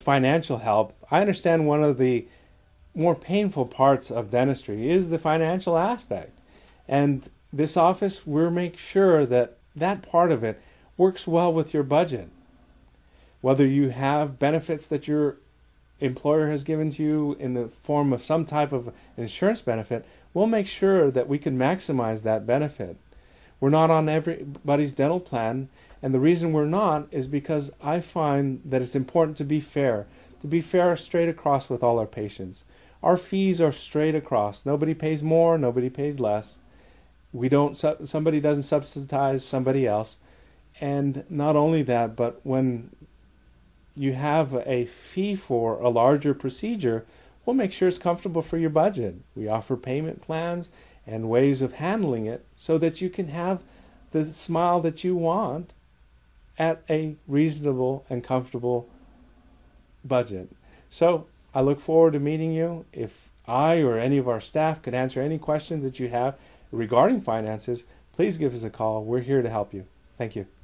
financial help, I understand one of the more painful parts of dentistry is the financial aspect. And this office, we'll make sure that that part of it works well with your budget. Whether you have benefits that your employer has given to you in the form of some type of insurance benefit, we'll make sure that we can maximize that benefit. We're not on everybody's dental plan, and the reason we're not is because I find that it's important to be fair straight across with all our patients. Our fees are straight across. Nobody pays more, nobody pays less. Somebody doesn't subsidize somebody else. And not only that, but when you have a fee for a larger procedure, we'll make sure it's comfortable for your budget. We offer payment plans and ways of handling it so that you can have the smile that you want at a reasonable and comfortable budget. So I look forward to meeting you. If I or any of our staff could answer any questions that you have regarding finances, please give us a call. We're here to help you. Thank you.